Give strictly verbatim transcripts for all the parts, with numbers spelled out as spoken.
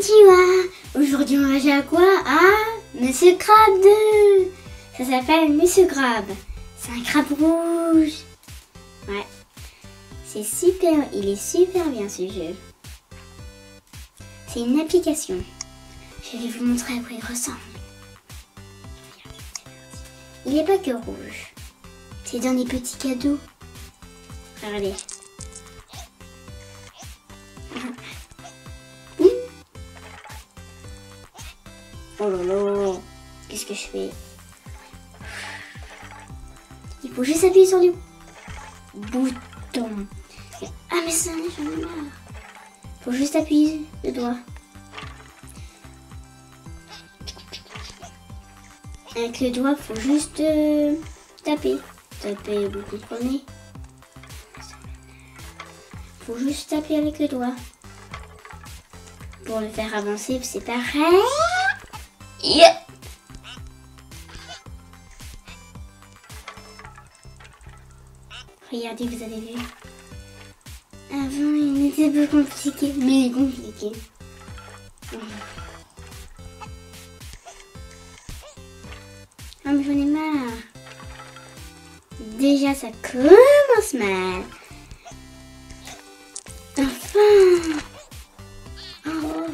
Konnichiwa. Aujourd'hui on va jouer à quoi? À Monsieur Crabe deux. Ça s'appelle Monsieur Crabe. C'est un crabe rouge. Ouais. C'est super, il est super bien ce jeu. C'est une application. Je vais vous montrer à quoi il ressemble. Il n'est pas que rouge. C'est dans les petits cadeaux. Regardez. Oh là là, qu'est-ce que je fais? Il faut juste appuyer sur le bouton. Ah mais ça, j'en ai marre. Il faut juste appuyer le doigt. Avec le doigt, il faut juste euh, taper. Taper, vous comprenez? Il faut juste taper avec le doigt. Pour le faire avancer, c'est pareil. Yeah. Regardez, vous avez vu. Avant, il était peu compliqué, mais il est compliqué. Ah, mais j'en ai marre. Déjà, ça commence mal. Enfin. Oh.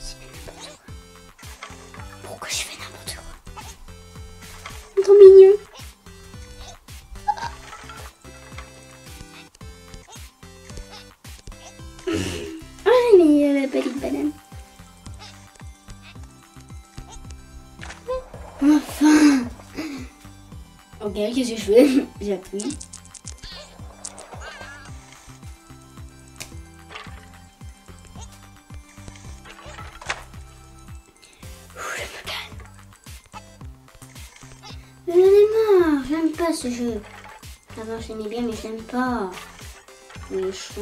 Pourquoi je fais n'importe quoi? C'est trop mignon. Oh, mais la petite banane. Enfin. Ok, qu'est-ce que je fais? J'appuie. J'en ai marre, j'aime pas ce jeu. Avant j'aimais bien mais j'aime pas. Oui, je...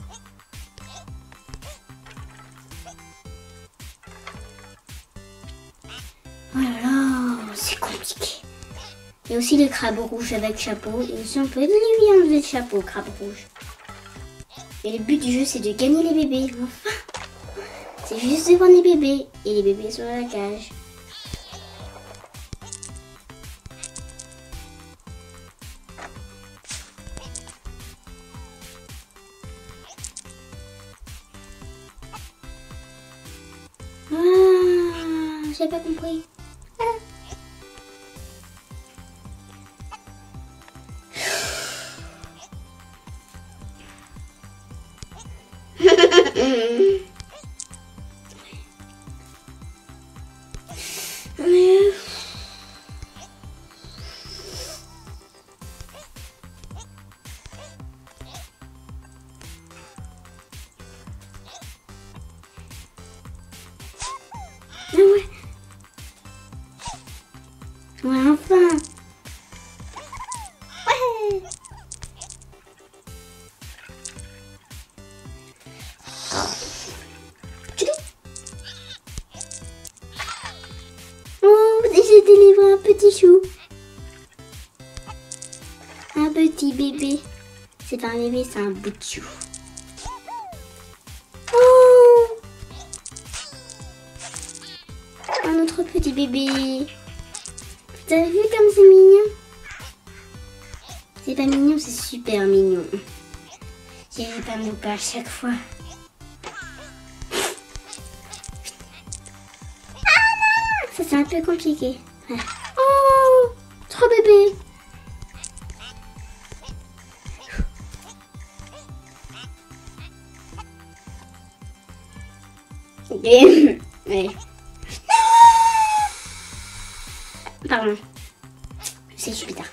Oh là là, c'est compliqué. Il y a aussi le crabe rouge avec chapeau. Et aussi on peut lui enlever le chapeau, crabe rouge. Et le but du jeu c'est de gagner les bébés. Enfin, c'est juste de prendre les bébés. Et les bébés sont dans la cage. Ah, j'ai pas compris. Ah. Mais... Ah ouais. Ouais, enfin. Ouais. Oh, j'ai délivré un petit chou. Un petit bébé. C'est pas un bébé, c'est un bout de chou. Oh, un autre petit bébé. Vous avez vu comme c'est mignon? C'est pas mignon, c'est super mignon. Je vais pas me louper à chaque fois. Ah non! Ça c'est un peu compliqué. Ouais. Oh! Trop bébé! Ok. Ouais. Pardon. C'est Jupiter.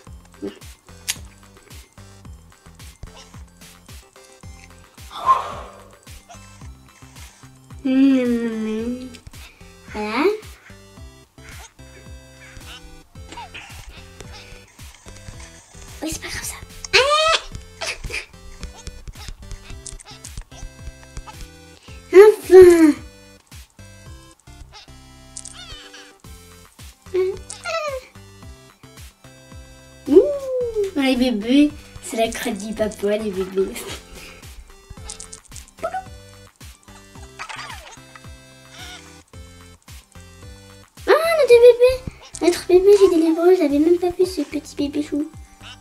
Mmh. Voilà. Oui, c'est pas grave ça. Enfin. Ouh, les bébés, c'est la crotte du papa, les bébés. Notre bébé, j'ai délivré, j'avais même pas vu ce petit bébé chou.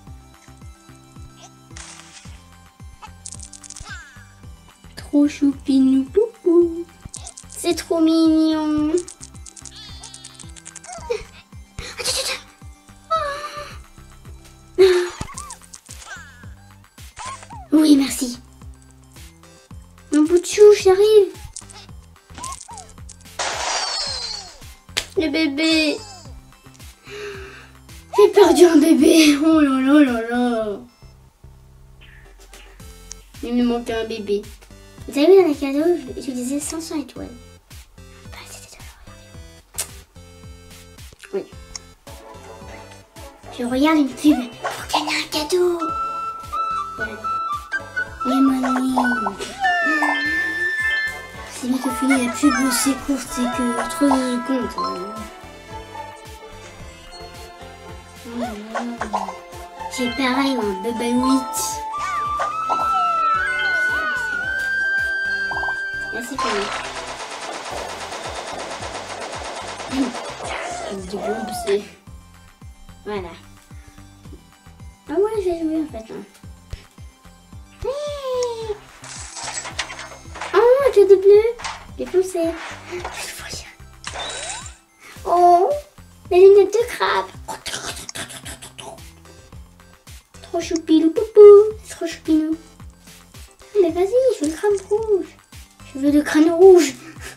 Trop choupinou poupou. C'est trop mignon. Oui, merci. Mon bout de chou, j'arrive. Le bébé. J'ai perdu un bébé. Oh là là là là. Il me manquait un bébé. Vous avez vu dans les cadeaux, j'utilisais cinq cents étoiles. Bah, c'était de le regarder. Oui. Je regarde une pub pour gagner un cadeau. Mais mon c'est bien que fini la pub c'est courte, c'est que trop de comptes. J'ai pareil un bébé huit. Merci pour lui. Du bon, c'est... Voilà. Ah ouais, je vais jouer en fait. Hein. Oh, un cadeau bleu. J'ai foncé. Oh, les lunettes de crabe. Trop choupilou poupou. Trop choupinou. Mais vas-y, je veux le crâne rouge. Je veux le crâne rouge.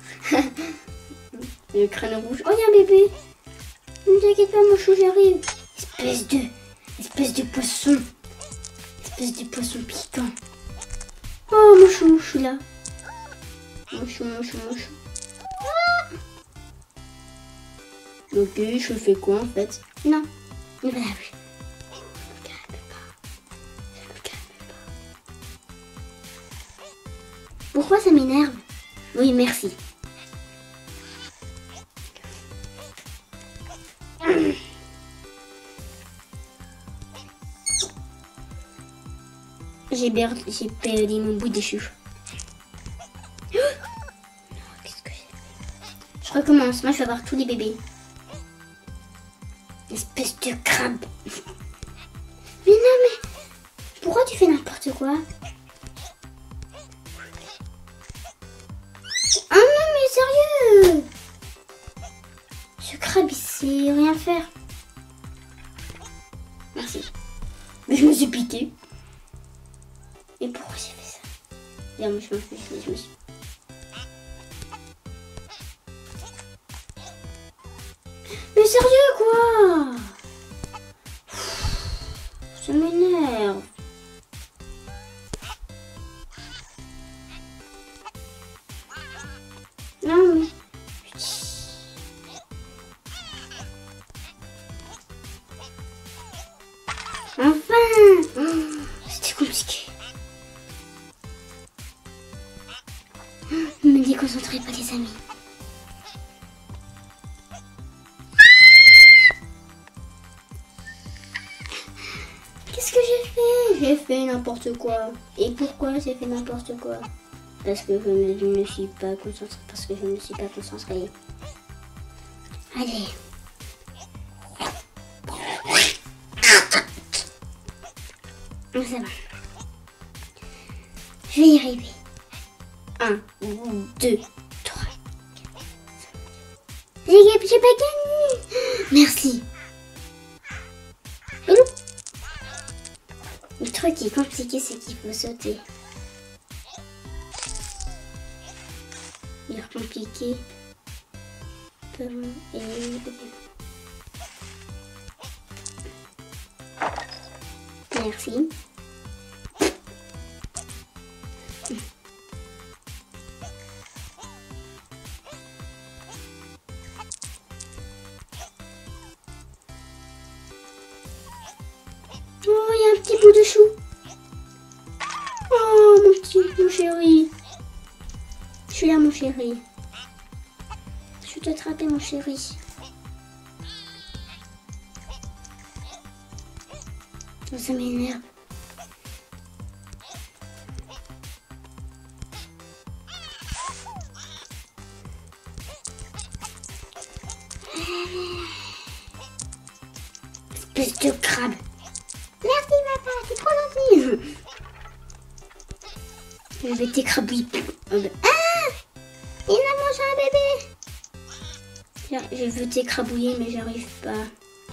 Le crâne rouge. Oh, il y a un bébé. Ne t'inquiète pas, mon chou, j'arrive. Espèce de... Espèce de poisson. Espèce de poisson piquant. Oh, mon chou, je suis là. Mon chou, mon chou, mon chou. Ah. Ok, je fais quoi en fait? Non, ne va plus. Je me calme pas. Je me calme pas. Pourquoi ça m'énerve? Oui, merci. J'ai perdu, j'ai perdu mon bout de chou. Qu'est-ce que j'ai fait? Je recommence. Moi, je vais avoir tous les bébés. Espèce de crabe. Mais non, mais pourquoi tu fais n'importe quoi? Ah non, mais sérieux? Ce crabe, il sait rien faire. Merci. Mais je me suis piqué. Et pourquoi j'ai fait ça? Bien, moi, je m'en fiche, mais je me suis... Mais sérieux, quoi? Ça m'énerve. Non, mais... Enfin! Oh, c'était compliqué. Ne me déconcentrez pas, les amis. Qu'est-ce que j'ai fait? J'ai fait n'importe quoi. Et pourquoi j'ai fait n'importe quoi? Parce que je ne je me suis pas concentrée. Parce que je ne me suis pas concentrée. Allez. Ah, ça va. Je vais y arriver. Un, deux, trois. J'ai pas gagné. Merci. Hello. Le truc qui est compliqué, c'est qu'il faut sauter. Il est compliqué. Et... Merci. Oh, il y a un petit bout de chou. Oh, mon petit, mon chéri. Je suis là, mon chéri. Je vais t'attraper, mon chéri. Oh, ça m'énerve. Espèce de crabe. Merci papa, c'est trop gentil. Je vais t'écrabouiller. Ah, il a mangé un bébé. Je veux t'écrabouiller mais j'arrive pas.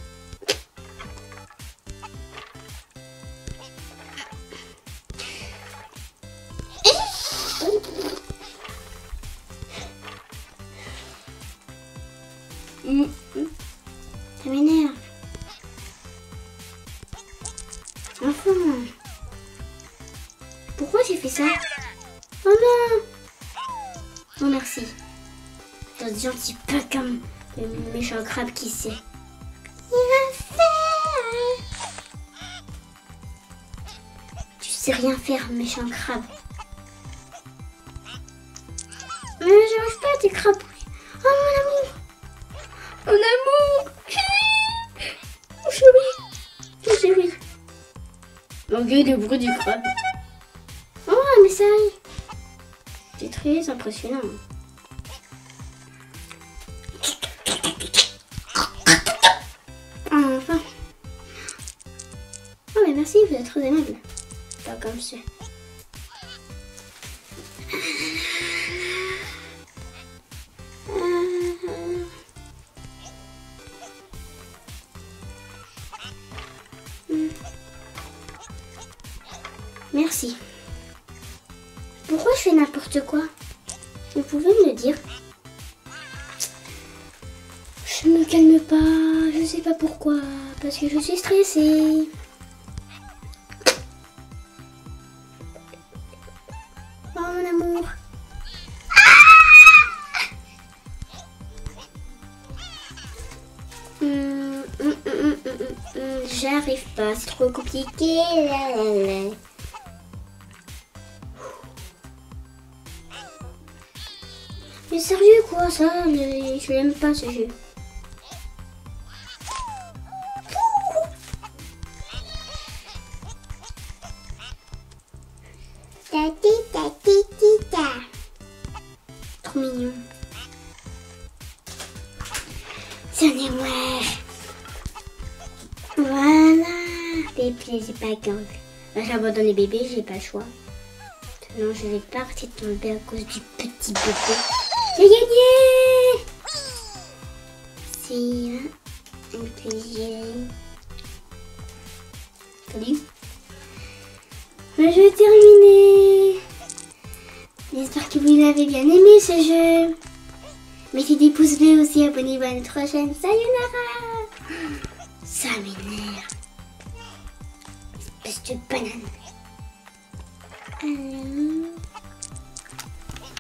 Ça m'énerve. Enfin. Pourquoi j'ai fait ça? Oh non. Oh merci. C'est gentil, pas comme le méchant crabe qui sait. Il va faire. Tu sais rien faire, méchant crabe. Mais j'arrive pas à t'écrabouiller. Oh mon amour. Mon amour. Mon chéri. Mon chéri. Malgré le bruit du crabe. Oh mais ça y est. C'est très impressionnant. Enfin. Oh mais merci, vous êtes très aimable. Pas comme ça. Merci. Pourquoi je fais n'importe quoi? Vous pouvez me le dire? Je me calme pas, je sais pas pourquoi, parce que je suis stressée. Oh mon amour. Hum, hum, hum, hum, hum, hum. J'arrive pas, c'est trop compliqué. Mais sérieux quoi ça, le... je l'aime pas ce jeu. Tati tati tita. Trop mignon. C'en est moi. Voilà. Bébé, j'ai pas gang. Là j'ai abandonné bébé, j'ai pas le choix. Sinon je vais partir tomber à cause du petit bébé. J'ai gagné. C'est un plaisir. Salut. Je vais terminer. J'espère que vous l'avez bien aimé ce jeu. Mettez des pouces bleus aussi, abonnez-vous à notre chaîne. Sayonara. Ça m'énerve. Espèce de banane. Alors...